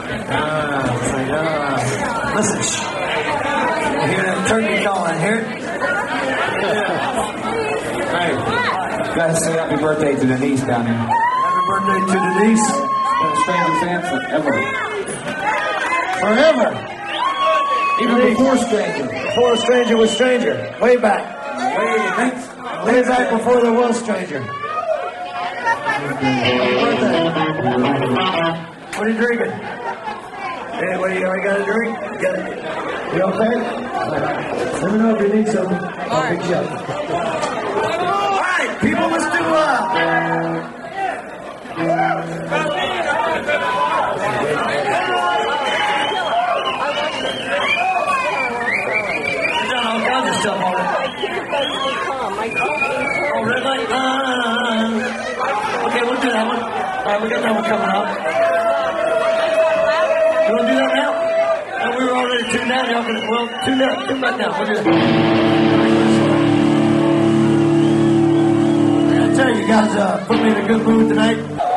Listen, you hear that turkey calling? Hear it? Hey, gotta say happy birthday to Denise down here. Happy birthday to Denise. Been a stranger fan forever. Forever. Even before stranger. Before a stranger was stranger. Way back. Way back before there was stranger. Happy birthday. What are you drinking? Hey, what do you already got a drink? You got it? You okay? Let me know if you need something. I'll pick you up. All right, people, let's do We've done all kinds of stuff already. Oh, red light? Okay, we'll do that one. All right, we got that one coming up. You want to do that now? No, we were already tuned out. Y'all can, well, tune back now. We'll do that. I tell you, you guys put me in a good mood tonight.